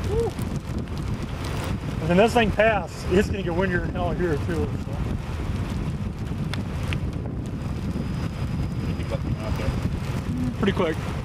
Woo. And then this thing passes, it's going to get windier than hell here too. So. Pretty quick.